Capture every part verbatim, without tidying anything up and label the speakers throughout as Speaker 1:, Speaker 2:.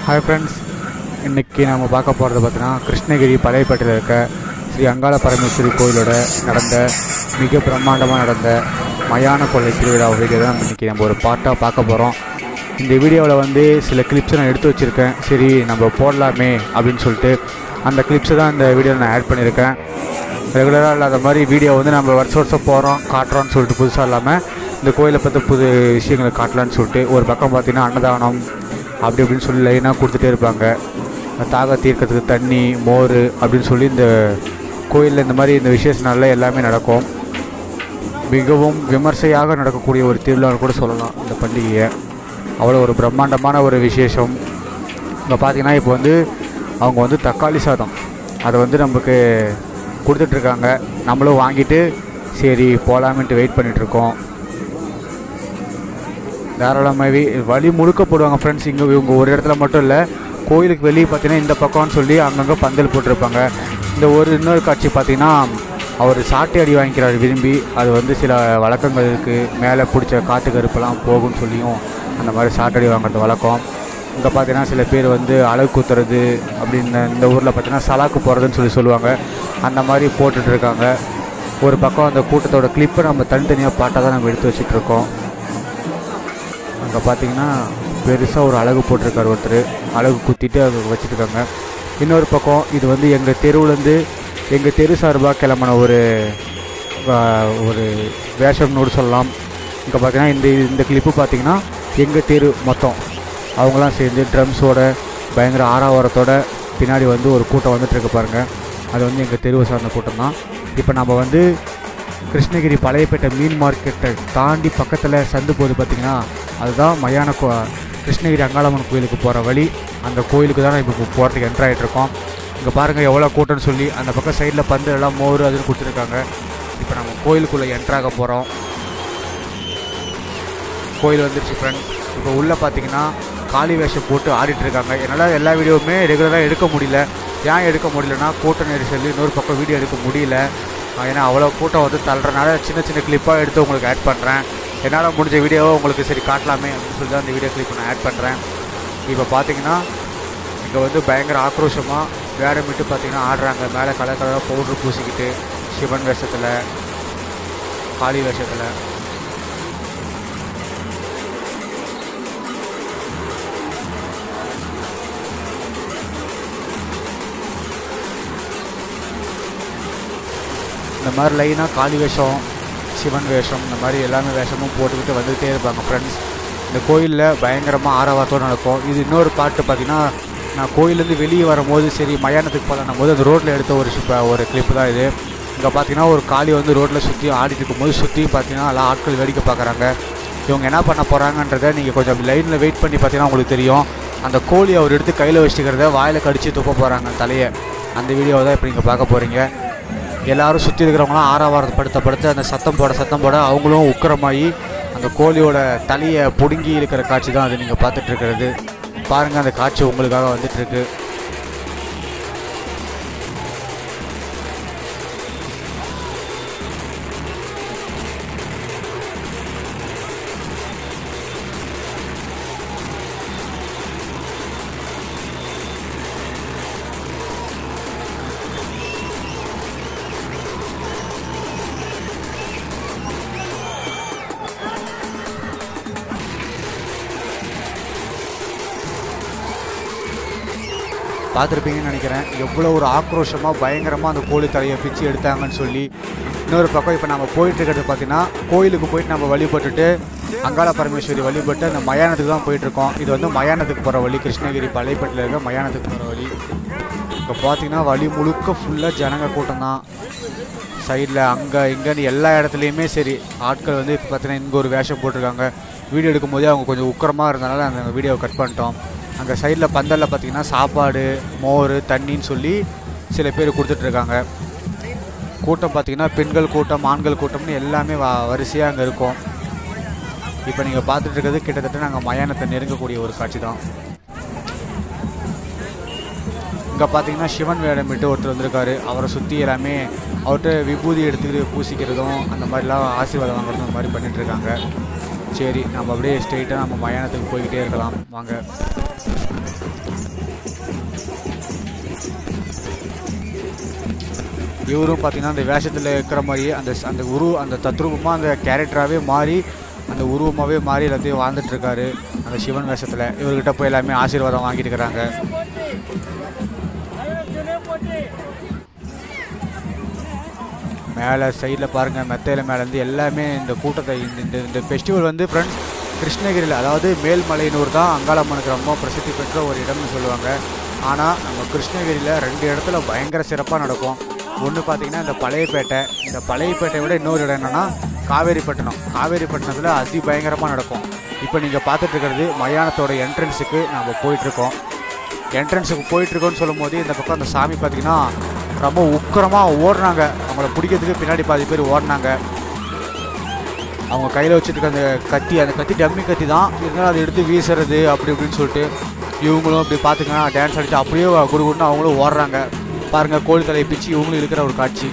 Speaker 1: Hi friends इनकी नाम பார்க்க போறது பார்த்தீங்கன்னா கிருஷ்ணகிரி பழையப்பட்டில இருக்க ஸ்ரீ அங்காள பரமேஸ்வரி கோயிலோட நடந்த மிக பிரம்மாண்டமாக நடந்த மயான கொள்ளை திருவிழா வீடியோ தான் இன்னைக்கு நம்ம ஒரு பார்ட்டாக பார்க்க போகிறோம். இந்த வீடியோவில் வந்து சில கிளிப்ஸ் நான் எடுத்து வச்சுருக்கேன். சரி நம்ம போடலாமே அப்படின்னு சொல்லிட்டு அந்த கிளிப்ஸை தான் இந்த வீடியோவில் நான் ஆட் பண்ணியிருக்கேன். ரெகுலராக இல்லாத மாதிரி வீடியோ வந்து நம்ம வருஷம் வருஷம் போகிறோம் காட்டுறோன்னு சொல்லிட்டு புதுசாக இல்லாமல் இந்த கோயிலை பற்றி புது விஷயங்களை காட்டலான்னு சொல்லிட்டு ஒரு பக்கம் பார்த்திங்கன்னா அன்னதானம் அப்படி அப்படின்னு சொல்லி லைனாக கொடுத்துட்டே இருப்பாங்க. தாக தீர்க்கறதுக்கு தண்ணி மோர் அப்படின்னு சொல்லி இந்த கோயிலில் இந்த மாதிரி இந்த விசேஷ நாளில் எல்லாமே நடக்கும். மிகவும் விமர்சையாக நடக்கக்கூடிய ஒரு திருவிழான்னு கூட சொல்லலாம் இந்த பண்டிகையை. அவ்வளோ ஒரு பிரம்மாண்டமான ஒரு விசேஷம். இங்கே பார்த்திங்கன்னா இப்போ வந்து அவங்க வந்து தக்காளி சாதம் அதை வந்து நமக்கு கொடுத்துட்ருக்காங்க. நம்மளும் வாங்கிட்டு சரி போகலாமன்ட்டு வெயிட் பண்ணிகிட்ருக்கோம். தாராளமாகவே வழி முழுக்க போடுவாங்க ஃப்ரெண்ட்ஸ். இங்கே இவங்க ஒரு இடத்துல மட்டும் இல்லை, கோயிலுக்கு வெளியே பார்த்தீங்கன்னா இந்த பக்கம்னு சொல்லி அங்கங்கே பந்தல் போட்டிருப்பாங்க. இந்த ஒரு இன்னொரு காட்சி பார்த்திங்கன்னா அவர் சாட்டை அடி வாங்கிக்கிறார் விரும்பி. அது வந்து சில வழக்கங்கள் இருக்குது. மேலே பிடிச்ச காட்டு கருப்பெல்லாம் போகும்னு சொல்லியும் அந்த மாதிரி சாட்டடி வாங்குறது வழக்கம். இங்கே பார்த்தீங்கன்னா சில பேர் வந்து அழகு குத்துறது அப்படின்னு இந்த ஊரில் பார்த்தீங்கன்னா சலாக்கு போகிறதுன்னு சொல்லி சொல்லுவாங்க. அந்த மாதிரி போட்டுட்ருக்காங்க. ஒரு பக்கம் அந்த கூட்டத்தோட கிளிப்பை நம்ம தனித்தனியாக பாட்டாக தான் நம்ம எடுத்து வச்சிட்ருக்கோம். அங்கே பார்த்தீங்கன்னா பெருசாக ஒரு அழகு போட்டிருக்காரு ஒருத்தர். அழகு குத்திட்டு அதை வச்சுருக்காங்க. இன்னொரு பக்கம் இது வந்து எங்கள் தெருவுலேருந்து எங்கள் தெரு சார்பாக கிளம்பின ஒரு ஒரு வேஷம்னு சொல்லலாம். இங்கே பார்த்தீங்கன்னா இந்த இந்த கிளிப்பு பார்த்திங்கன்னா எங்கள் தெரு மொத்தம் அவங்களாம் சேர்ந்து ட்ரம்ஸோட பயங்கர ஆறாவரத்தோட பின்னாடி வந்து ஒரு கூட்டம் வந்துட்டுருக்கு பாருங்கள். அது வந்து எங்கள் தெருவை சார்ந்த கூட்டம் தான். இப்போ நம்ம வந்து கிருஷ்ணகிரி பழையப்பேட்டை மீன் மார்க்கெட்டை தாண்டி பக்கத்தில் சந்து போது பார்த்திங்கன்னா அதுதான் மயான கோ கிருஷ்ணகிரி அங்காளம்மன் கோயிலுக்கு போகிற வழி. அந்த கோயிலுக்கு தான் இப்போ போகிறதுக்கு என்ட்ரு ஆகிட்ருக்கோம். இங்கே பாருங்கள் எவ்வளோ கூட்டம்னு சொல்லி அந்த பக்கம் சைடில் பந்து எல்லாம் மோர் அதுன்னு கொடுத்துருக்காங்க. இப்போ நம்ம கோயிலுக்குள்ளே என்ட்ராக போகிறோம். கோயில் வந்துருச்சு ஃப்ரெண்ட்ஸ். இப்போ உள்ளே பார்த்தீங்கன்னா காளி வேஷம் போட்டு ஆடிட்டுருக்காங்க. என்னால் எல்லா வீடியோவுமே ரெகுலராக எடுக்க முடியல. ஏன் எடுக்க முடியலன்னா கூட்ட நெரிசல், இன்னொரு பக்கம் வீடியோ எடுக்க முடியல. ஏன்னா அவ்வளோ கூட்டம் வந்து தள்ளுறனால சின்ன சின்ன கிளிப்பாக எடுத்து உங்களுக்கு ஆட் பண்ணுறேன். என்னால் முடிஞ்ச வீடியோவை உங்களுக்கு சரி காட்டலாமே அப்படின்னு சொல்லி தான் இந்த வீடியோ கிளிப் நான் ஆட் பண்ணுறேன். இப்போ பார்த்தீங்கன்னா இங்கே வந்து பயங்கர ஆக்ரோஷமாக வேடமிட்டு பார்த்திங்கன்னா ஆடுறாங்க. மேலே கலர் கலராக பவுட்ரு பூசிக்கிட்டு சிவன் வேஷத்தில் காளி வேஷத்தில். இந்த மாதிரி லைனாக காளி வேஷம் சிவன் வேஷம் இந்த மாதிரி எல்லாமே வேஷமும் போட்டுக்கிட்டு வந்துகிட்டே இருப்பாங்க ஃப்ரெண்ட்ஸ். இந்த கோயிலில் பயங்கரமாக ஆரவாரத்தோடு நடக்கும். இது இன்னொரு பாட்டு பார்த்திங்கன்னா நான் கோயிலேருந்து வெளியே வரும்போது சரி மயானத்துக்கு போகலான்னும் போது அந்த ரோட்டில் எடுத்த ஒரு ஒரு கிளிப்பு தான் இது. இங்கே பார்த்திங்கன்னா ஒரு காளி வந்து ரோட்டில் சுற்றி ஆடிட்டு இருக்கும்போது சுற்றி பார்த்திங்கன்னா எல்லா ஆட்கள் வேடிக்கை பார்க்குறாங்க. இவங்க என்ன பண்ண போகிறாங்கன்றதை நீங்கள் கொஞ்சம் அப்படி லைனில் வெயிட் பண்ணி பார்த்தீங்கன்னா உங்களுக்கு தெரியும். அந்த கோழி அவர் எடுத்து கையில் வச்சுக்கிறத வாயில் கடித்து துப்ப போகிறாங்க தலையை. அந்த வீடியோவை தான் இப்போ நீங்கள் பார்க்க போகிறீங்க. எல்லோரும் சுற்றி இருக்கிறவங்களாம் ஆறாவாரத்தை படுத்த படுத்த அந்த சத்தம் போட சத்தம் போட அவங்களும் உக்கிரமாகி அந்த கோழியோட தலையை பிடுங்கி இருக்கிற காட்சி தான் அது நீங்கள் பார்த்துட்ருக்கிறது. பாருங்கள், அந்த காட்சி உங்களுக்காக வந்துட்டுருக்கு. பார்த்துருப்பீங்கன்னு நினைக்கிறேன் எவ்வளோ ஒரு ஆக்ரோஷமாக பயங்கரமாக அந்த கோழி தலையை பிச்சு எடுத்தாங்கன்னு சொல்லி. இன்னொரு பக்கம் இப்போ நம்ம போயிட்டுருக்கிறது பார்த்திங்கன்னா கோயிலுக்கு போயிட்டு நம்ம வழிபட்டுட்டு அங்காள பரமேஸ்வரி வழிபட்டு அந்த மயானத்துக்கு தான் போயிட்டுருக்கோம். இது வந்து மயானத்துக்கு போகிற வழி, கிருஷ்ணகிரி பழையப்பட்டில் இருக்க மயானத்துக்கு போகிற வழி. இப்போ பார்த்திங்கன்னா வழி முழுக்க ஃபுல்லாக ஜனங்க கூட்டம் தான். சைடில் அங்கே இங்கேன்னு எல்லா இடத்துலையுமே சரி ஆட்கள் வந்து இப்போ பார்த்திங்கன்னா இங்கே ஒரு வேஷம் போட்டிருக்காங்க. வீடியோ எடுக்கும் போதே அவங்க கொஞ்சம் உக்கிரமாக இருந்தனால அந்த வீடியோவை கட் பண்ணிட்டோம். அங்கே சைடில் பந்தலில் பார்த்திங்கன்னா சாப்பாடு மோர் தண்ணின்னு சொல்லி சில பேர் கொடுத்துட்ருக்காங்க. கூட்டம் பார்த்திங்கன்னா பெண்கள் கூட்டம் ஆண்கள் கூட்டம்னு எல்லாமே வ வரிசையாக அங்கே இருக்கும். இப்போ நீங்கள் பார்த்துட்ருக்கிறது கிட்டத்தட்ட நாங்கள் மயானத்தை நெருங்கக்கூடிய ஒரு காட்சி தான். இங்கே பார்த்தீங்கன்னா சிவன் வேடமிட்டு ஒருத்தர் வந்திருக்காரு. அவரை சுற்றி எல்லாமே அவர்கிட்ட விபூதி எடுத்துக்கிட்டு பூசிக்கிறதும் அந்த மாதிரிலாம் ஆசீர்வாதம் வாங்குறதும் அந்த மாதிரி பண்ணிகிட்ருக்காங்க. சரி நம்ம அப்படியே ஸ்ட்ரெயிட்டாக நம்ம மயானத்துக்கு போய்கிட்டே இருக்கலாம் வாங்க. இவரும் பார்த்தீங்கன்னா அந்த வேஷத்தில் இருக்கிற மாதிரியே அந்த அந்த உரு அந்த தத்ரூபமாக அந்த கேரக்டராகவே மாறி அந்த உருவமாகவே மாறி எல்லாத்தையும் வாழ்ந்துட்டுருக்காரு அந்த சிவன் வேஷத்தில். இவர்கிட்ட போய் எல்லாமே ஆசீர்வாதம் வாங்கிட்டு இருக்கிறாங்க. மேலே சைடில் பாருங்கள், மெத்தையில் மேலேருந்து எல்லாமே இந்த கூட்டத்தை இந்த இந்த ஃபெஸ்டிவல் வந்து ஃப்ரெண்ட்ஸ் கிருஷ்ணகிரியில், அதாவது மேல்மலையனூர் தான் அங்காளம்மனுக்கு ரொம்ப பிரசித்தி பெற்ற ஒரு இடம்னு சொல்லுவாங்க. ஆனால் நம்ம கிருஷ்ணகிரியில் ரெண்டு இடத்துல பயங்கர சிறப்பாக நடக்கும். ஒன்று பார்த்திங்கன்னா இந்த பழையப்பேட்டை, இந்த பழையப்பேட்டை விட இன்னொரு இடம் என்னென்னா காவேரிப்பட்டினம். காவேரிப்பட்டினத்தில் அதி பயங்கரமாக நடக்கும். இப்போ நீங்கள் பார்த்துட்ருக்கிறது மயானத்தோட என்ட்ரன்ஸுக்கு நம்ம போயிட்டுருக்கோம். என்ட்ரன்ஸுக்கு போயிட்டுருக்கோன்னு சொல்லும் போது இந்த பக்கம் அந்த சாமி பார்த்திங்கன்னா ரொம்ப உக்கரமாக ஓடினாங்க. அவங்கள பிடிக்கிறதுக்கு பின்னாடி பாதி பேர் ஓடினாங்க. அவங்க கையில் வச்சுருக்க அந்த கத்தி, அந்த கத்தி டம்மி கத்தி தான், இருந்தாலும் அதை எடுத்து வீசுறது அப்படி இப்படின்னு சொல்லிட்டு இவங்களும் அப்படி பார்த்துங்கன்னா டான்ஸ் அடித்து அப்படியே குடுகுடுன்னு அவங்களும் ஓடுறாங்க. பாருங்கள், கோழி தலையை பிச்சு இவங்களும் இருக்கிற ஒரு காட்சி.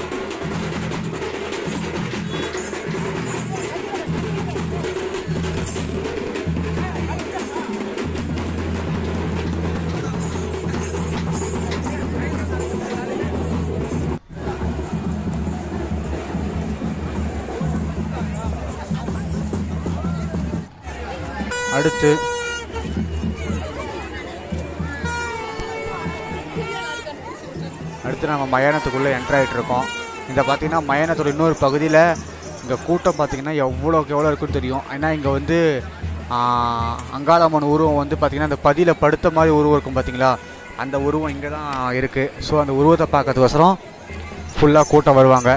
Speaker 1: அடுத்து அடுத்து நம்ம மயானத்துக்குள்ளே என்ட்ரு ஆகிட்டு இருக்கோம். இந்த பார்த்திங்கன்னா மயானத்தோட இன்னொரு பகுதியில் இங்கே கூட்டம் பார்த்திங்கன்னா எவ்வளோக்கு எவ்வளோ இருக்குன்னு தெரியும். ஏன்னா இங்கே வந்து அங்காளம்மன் உருவம் வந்து பார்த்திங்கன்னா அந்த பதியில் படுத்த மாதிரி உருவம் இருக்கும் பார்த்திங்களா, அந்த உருவம் இங்கே தான் இருக்குது. ஸோ அந்த உருவத்தை பார்க்கறதுக்கோசரம் ஃபுல்லாக கூட்டம் வருவாங்க.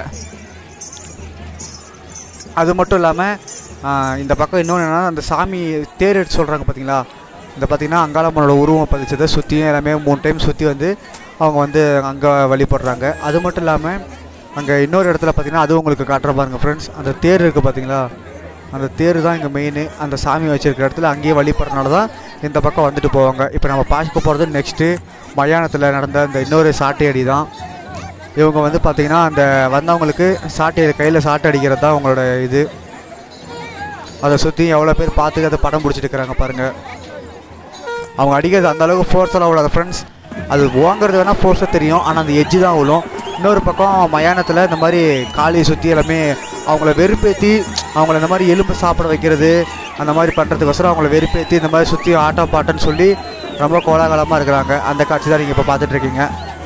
Speaker 1: அது மட்டும் இல்லாமல் இந்த பக்கம் இன்னொன்று என்னென்னா அந்த சாமி தேர் எடுத்து சொல்கிறாங்க பார்த்திங்களா, இந்த பார்த்திங்கன்னா அங்காளம்மனோட உருவம் பதிச்சதை சுற்றியும் எல்லாமே மூணு டைம் சுற்றி வந்து அவங்க வந்து அங்கே வழிபடுறாங்க. அது மட்டும் இல்லாமல் அங்கே இன்னொரு இடத்துல பார்த்திங்கன்னா அது உங்களுக்கு காட்டுற பாருங்கள் ஃப்ரெண்ட்ஸ், அந்த தேர் இருக்குது பார்த்திங்களா, அந்த தேர் தான் இங்கே மெயின். அந்த சாமி வச்சுருக்கிற இடத்துல அங்கேயே வழிபடுறதுனால தான் இந்த பக்கம் வந்துட்டு போவாங்க. இப்போ நம்ம பார்க்க போகிறது நெக்ஸ்ட்டு மயானத்தில் நடந்த இந்த இன்னொரு சாட்டை அடி தான். இவங்க வந்து பார்த்திங்கன்னா அந்த வந்தவங்களுக்கு சாட்டை கையில் சாட்டை அடிக்கிறது தான் அவங்களோட இது. அதை சுற்றி எவ்வளோ பேர் பார்த்துட்டு அதை படம் பிடிச்சிட்டு இருக்கிறாங்க பாருங்கள். அவங்க அடிக்கிறது அந்தளவுக்கு ஃபோர்ஸெல்லாம் விடாது ஃப்ரெண்ட்ஸ், அது ஓங்கிறது வேணால் ஃபோர்ஸாக தெரியும், ஆனால் அந்த எஜ்ஜு தான் விழும். இன்னொரு பக்கம் மயானத்தில் இந்த மாதிரி காளியை சுற்றி எல்லாமே அவங்கள வெறுப்பேற்றி அவங்கள இந்த மாதிரி எலும்பு சாப்பிட வைக்கிறது அந்த மாதிரி பண்ணுறதுக்கோசரம் அவங்கள வெறுப்பேற்றி இந்த மாதிரி சுற்றி ஆட்டம் பாட்டன்னு சொல்லி ரொம்ப கோலாகலமாக இருக்கிறாங்க. அந்த காட்சி தான் நீங்கள் இப்போ பார்த்துட்ருக்கீங்க.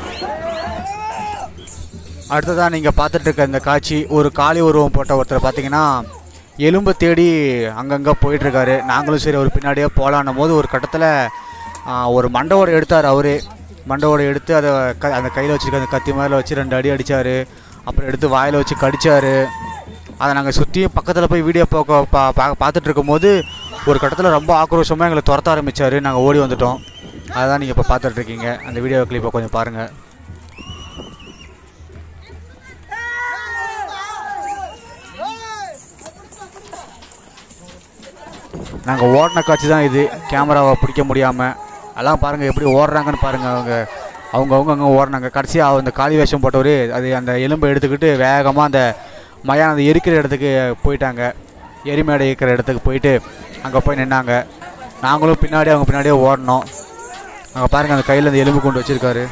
Speaker 1: அடுத்ததான் நீங்கள் பார்த்துட்ருக்க இந்த காட்சி, ஒரு காளி உருவம் போட்ட ஒருத்தர் பார்த்திங்கன்னா எலும்பை தேடி அங்கங்கே போயிட்டுருக்காரு. நாங்களும் சரி ஒரு பின்னாடியே போகலான்னும் போது ஒரு கட்டத்தில் ஒரு மண்டவோடு எடுத்தார். அவரே மண்டவோடு எடுத்து அதை க அந்த கையில் வச்சுருக்க அந்த கத்தி மேலே வச்சு ரெண்டு அடி அடித்தார். அப்புறம் எடுத்து வாயில் வச்சு கடித்தார். அதை நாங்கள் சுற்றியும் பக்கத்தில் போய் வீடியோ பார்க்க பா பா பார்த்துட்டு இருக்கும்போது ஒரு கட்டத்தில் ரொம்ப ஆக்ரோஷமாக எங்களை துரத்த ஆரம்பித்தார். நாங்கள் ஓடி வந்துட்டோம். அதை தான் நீங்கள் இப்போ பார்த்துட்ருக்கீங்க. அந்த வீடியோ கிளிப்பை கொஞ்சம் பாருங்கள். நாங்கள் ஓடின காட்சி தான் இது, கேமராவை பிடிக்க முடியாமல். எல்லாம் பாருங்கள் எப்படி ஓடுறாங்கன்னு பாருங்கள். அவங்க அவங்க அவங்க அங்கே ஓடுறாங்க. கடைசியாக அந்த காளி வேஷம் போட்டவர் அது அந்த எலும்பை எடுத்துக்கிட்டு வேகமாக அந்த மயானம் அந்த எரிக்கிற இடத்துக்கு போயிட்டாங்க. எரிமேடை இருக்கிற இடத்துக்கு போயிட்டு அங்கே போய் நின்னாங்க. நாங்களும் பின்னாடி அவங்க பின்னாடியே ஓடினோம். அங்கே பாருங்கள் அந்த கையில் அந்த எலும்பு கொண்டு வச்சுருக்காரு.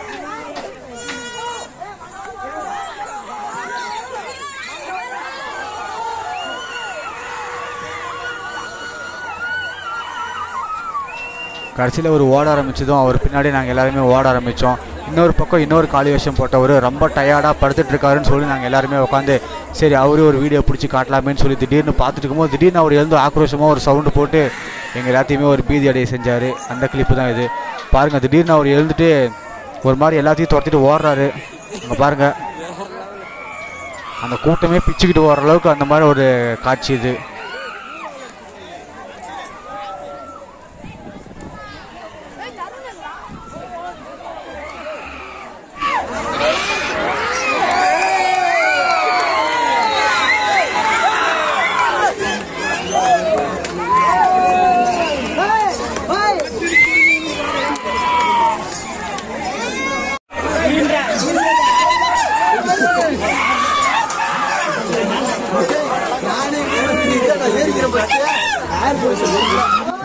Speaker 1: கடைசியில் ஒரு ஓட ஆரம்பித்ததும் அவர் பின்னாடி நாங்கள் எல்லாருமே ஓட ஆரம்பித்தோம். இன்னொரு பக்கம் இன்னொரு காளி வேஷம் போட்டவர் ரொம்ப டயர்டாக படுத்துட்ருக்காருன்னு சொல்லி நாங்கள் எல்லாருமே உட்காந்து சரி அவரே ஒரு வீடியோ பிடிச்சி காட்டலாமேன்னு சொல்லி திடீர்னு பார்த்துட்டு இருக்கும்போது திடீர்னு அவர் எழுந்து ஆக்ரோஷமாக ஒரு சவுண்டு போட்டு எங்கள் எல்லாத்தையுமே ஒரு பீதி அடைய செஞ்சார். அந்த கிளிப்பு தான் இது. பாருங்கள், திடீர்னு அவர் எழுந்துட்டு ஒரு மாதிரி எல்லாத்தையும் துரத்திட்டு ஓடுறாரு. அங்கே பாருங்கள், அந்த கூட்டமே பிச்சுக்கிட்டு ஓடுற அளவுக்கு அந்த மாதிரி ஒரு காட்சி இது.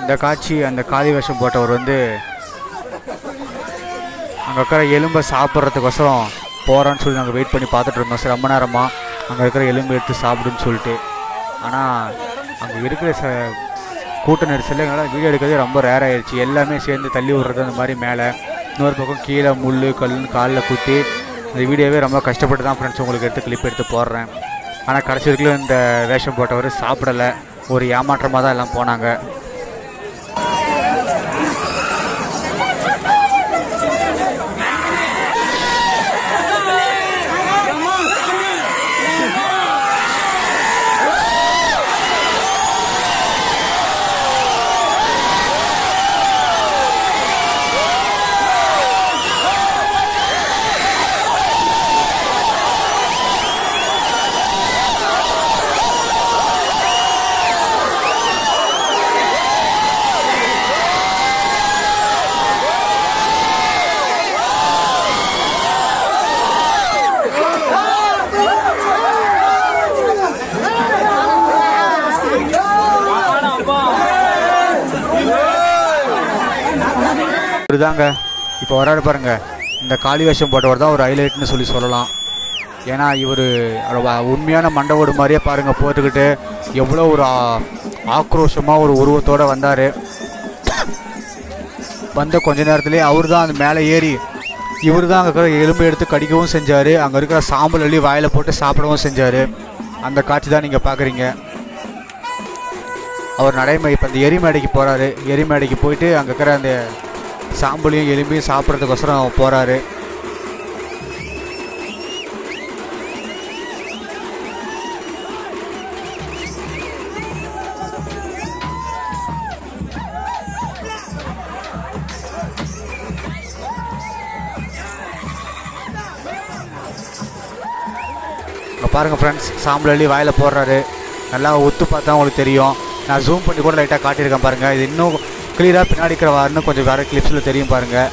Speaker 1: இந்த காட்சி அந்த காளி வேஷம் போட்டவர் வந்து அங்கே இருக்கிற எலும்பை சாப்பிட்றதுக்கோசரம் போகிறான்னு சொல்லி நாங்கள் வெயிட் பண்ணி பார்த்துட்டு இருந்தோம் சார் ரொம்ப நேரமாக. அங்கே இருக்கிற எலும்பு எடுத்து சாப்பிடுன்னு சொல்லிட்டு. ஆனால் அங்கே இருக்கிற ச கூட்ட நெரிசலில் எங்களால் வீடியோ எடுக்கிறதே ரொம்ப ரேர் ஆகிடுச்சு. எல்லாமே சேர்ந்து தள்ளி விடுறது அந்த மாதிரி மேலே, இன்னொரு பக்கம் கீழே முள் கல்லுன்னு காலில் குத்தி இந்த வீடியோவே ரொம்ப கஷ்டப்பட்டு தான் ஃப்ரெண்ட்ஸ் உங்களுக்கு எடுத்து கிளிப் எடுத்து போடுறேன். ஆனால் கடைசி வரைக்கும் இந்த வேஷம் போட்டவர் சாப்பிடலை, ஒரு ஏமாற்றமாக தான் எல்லாம் போனாங்க. இதுதாங்க இப்போ வராரு பாருங்க, இந்த காளி வேஷம் போட்டவர் தான் ஒரு ஹைலைட்னு சொல்லி சொல்லலாம். ஏன்னா இவர் உண்மையான மண்டவோடு மாதிரியே பாருங்கள் போட்டுக்கிட்டு எவ்வளோ ஒரு ஆக்ரோஷமாக ஒரு உருவத்தோடு வந்தார். வந்த கொஞ்ச நேரத்துலேயே அவர் தான் அந்த மேலே ஏறி இவர் தான் அங்கே இருக்கிற எலும்பு எடுத்து கடிக்கவும் செஞ்சார், அங்கே இருக்கிற சாம்பல் அள்ளி வாயில் போட்டு சாப்பிடவும் செஞ்சார். அந்த காட்சி தான் நீங்கள் பார்க்குறீங்க. அவர் நடைமை இப்போ அந்த எரிமேடைக்கு போகிறாரு. எரிமேடைக்கு போயிட்டு அங்கே இருக்கிற அந்த சாம்பலையும் எலும்பையும் சாப்பிட்றதுக்கோசரம் போகிறாரு. இங்கே பாருங்கள் ஃப்ரெண்ட்ஸ், சாம்பல் அள்ளி வாயில் போடுறாரு. நல்லா ஒத்து பார்த்தா உங்களுக்கு தெரியும். நான் ஜூம் பண்ணி கூட லைட்டாக காட்டியிருக்கேன் பாருங்கள். இது இன்னும் கிளியராக பின்னாடி இருக்கிறவாருன்னு கொஞ்சம் வேறு கிளிப்ஸில் தெரியும் பாருங்கள்.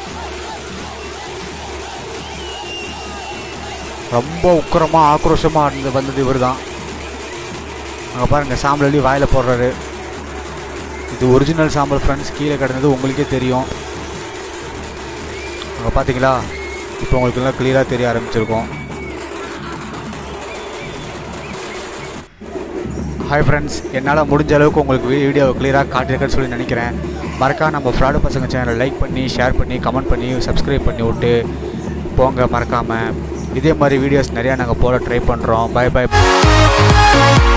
Speaker 1: ரொம்ப உக்கிரமாக ஆக்ரோஷமாக இருந்து வந்தது இவர் தான். அங்கே பாருங்கள், சாம்பல் அள்ளி வாயில் போடுறாரு. இது ஒரிஜினல் சாம்பல் ஃப்ரெண்ட்ஸ், கீழே கிடந்தது உங்களுக்கே தெரியும். அங்கே பார்த்தீங்களா, இப்போ உங்களுக்கு எல்லாம் கிளியராக தெரிய ஆரம்பிச்சிருக்கோம். ஹாய் ஃப்ரெண்ட்ஸ், என்னால் முடிஞ்ச அளவுக்கு உங்களுக்கு வீடியோவை கிளியராக காட்டியிருக்கேன்னு சொல்லி நினைக்கிறேன். மறக்காம நம்ம ஃப்ராடு பசங்க சேனலை லைக் பண்ணி, ஷேர் பண்ணி, கமெண்ட் பண்ணி, சப்ஸ்கிரைப் பண்ணி விட்டு போங்க மறக்காமல். இதே மாதிரி வீடியோஸ் நிறையா நாங்கள் போட ட்ரை பண்ணுறோம். Bye by.